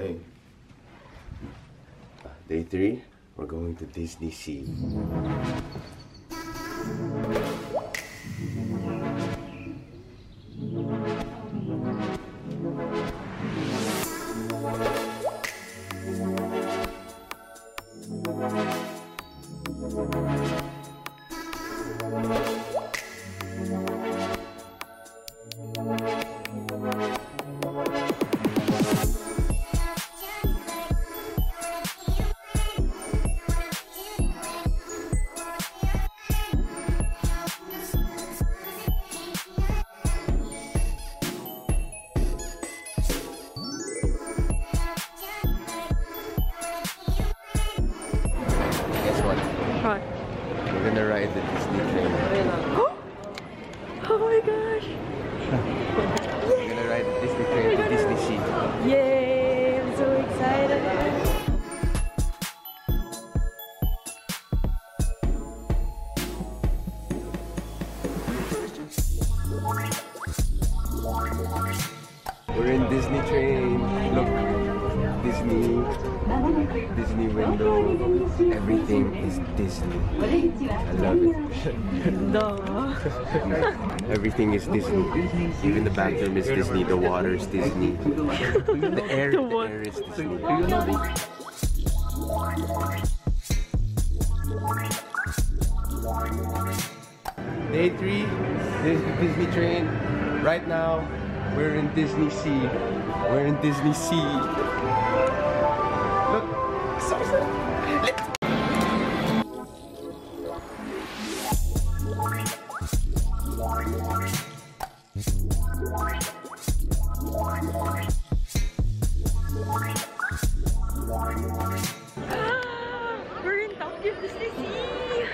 Hey. Day 3, we're going to Disney Sea. What? We're gonna ride the Disney train. Oh my gosh! We're gonna ride the Disney train to Disney Sea. Yay! I'm so excited! We're in Disney train. Look, Disney window. Everything is Disney. I love it. Duh. Everything is Disney. Even the bathroom is Disney. The water is Disney. The air is Disney. Day 3, this is the Disney train. Right now, we're in Disney Sea. We're in Disney Sea. Look, so We're in Tokyo Disney Sea!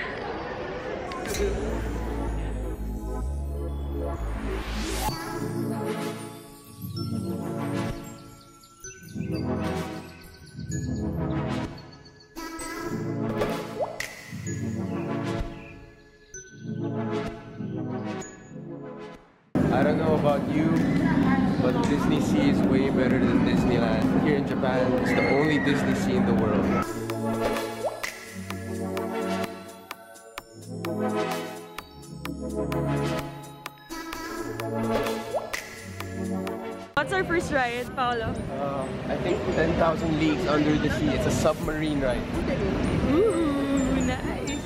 I don't know about you, but Disney Sea is way better than Disneyland. Here in Japan, it's the only Disney Sea in the world. What's our first ride, Paolo? I think 10,000 Leagues Under the Sea. It's a submarine ride. Ooh, nice!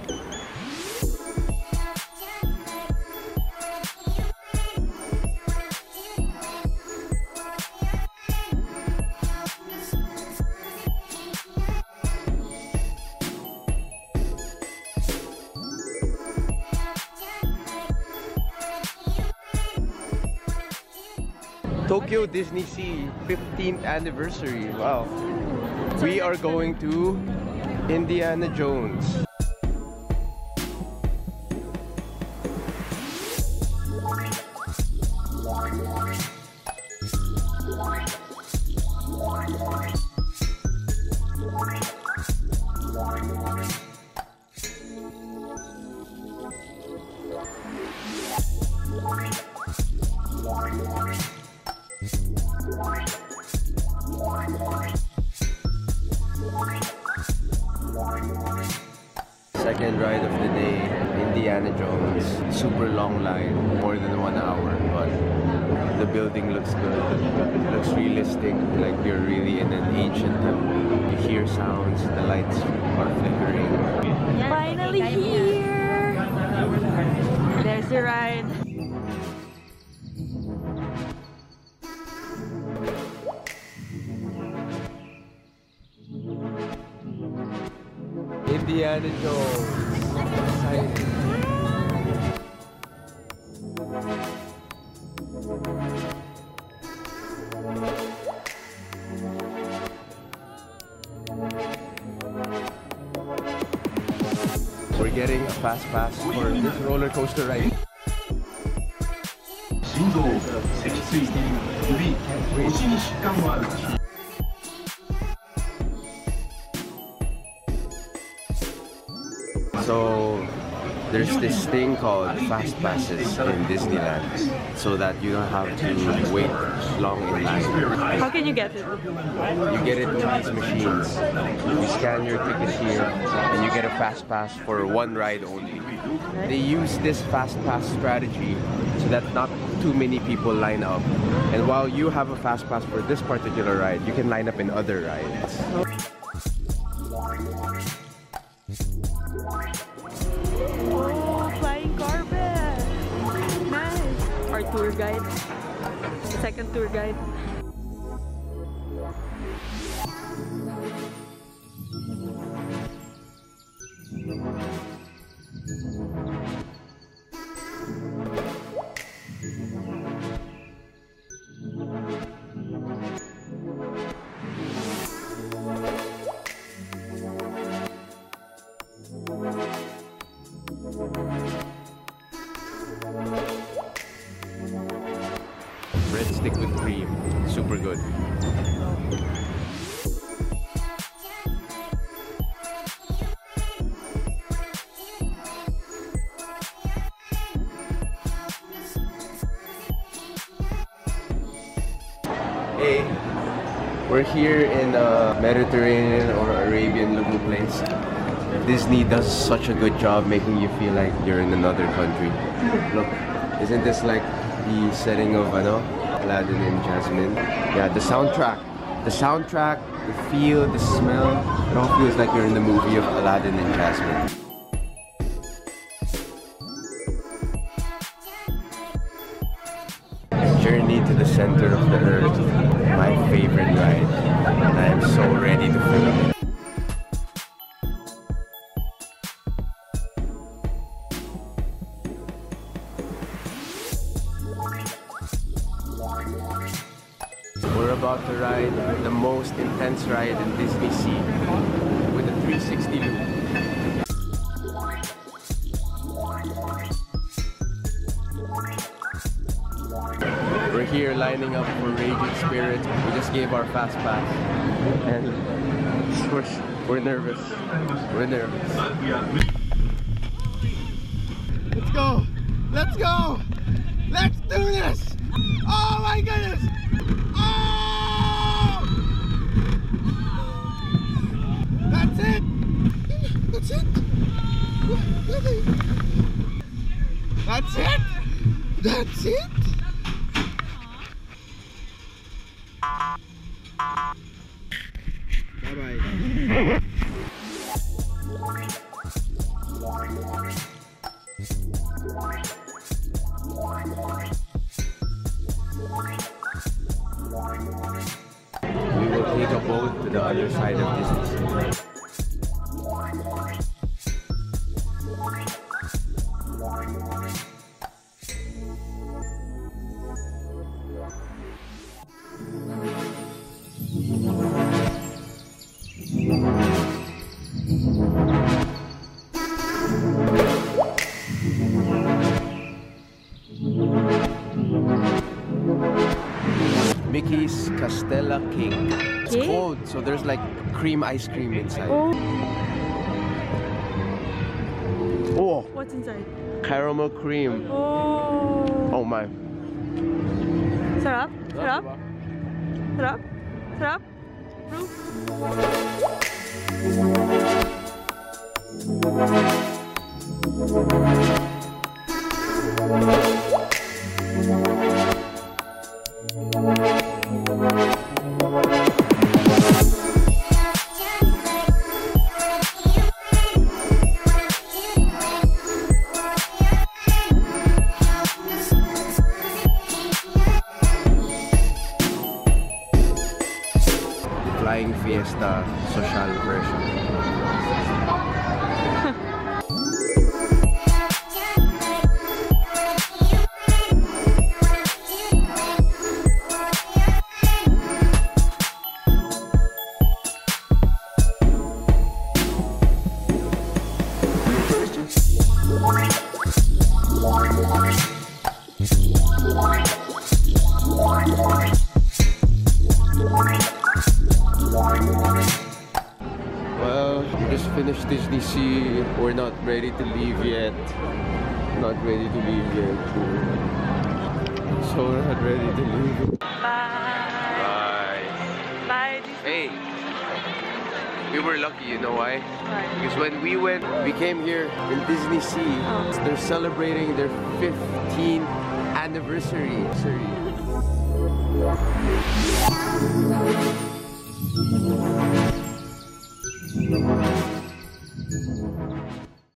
Tokyo Disney Sea 15th anniversary. Wow. We are going to Indiana Jones. Second ride of the day, Indiana Jones. Super long line, more than 1 hour, but the building looks good. It looks realistic, like you're really in an ancient temple. You hear sounds, the lights are flickering. Finally here! There's the ride. Indiana Jones. Excited. We're getting a fast pass for this roller coaster ride. So there's this thing called fast passes in Disneyland, so that you don't have to wait long in line. How can you get it? You get it through these machines. You scan your ticket here, and you get a fast pass for one ride only. They use this fast pass strategy so that not too many people line up. And while you have a fast pass for this particular ride, you can line up in other rides. Oh, flying carpet! Nice! Our tour guide. Second tour guide. Breadstick with cream, super good. Hey, we're here in a Mediterranean or Arabian looking place. Disney does such a good job making you feel like you're in another country. Look, isn't this like the setting of Aladdin and Jasmine? Yeah, the soundtrack, the feel, the smell, it all feels like you're in the movie of Aladdin and Jasmine. Journey to the Center of the Earth, my favorite ride, and I am so ready to film it. We're about to ride the most intense ride in Disney Sea with a 360 loop. We're here lining up for Raging Spirit. We just gave our fast pass and we're nervous. We're nervous. Let's go! Let's go! Let's do this! Oh my goodness! Oh! That's it! That's it! That's it! That's it! Bye-bye. We will take a boat to the other side of Disney Sea. Mickey's Castella Cake. It's Cake? cold, so there's like cream ice cream inside. Oh, Oh, what's inside? caramel cream. Oh, Oh my. sarap? Sarap? Sarap? Sarap? Proof? Flying Fiesta social version. finished Disney Sea. We're not ready to leave yet. Not ready to leave yet. So we're not ready to leave. Bye. Bye. Bye. Hey, we were lucky, you know why? Bye. Because when we went, we came here in Disney Sea. Oh. They're celebrating their 15th anniversary. Sorry.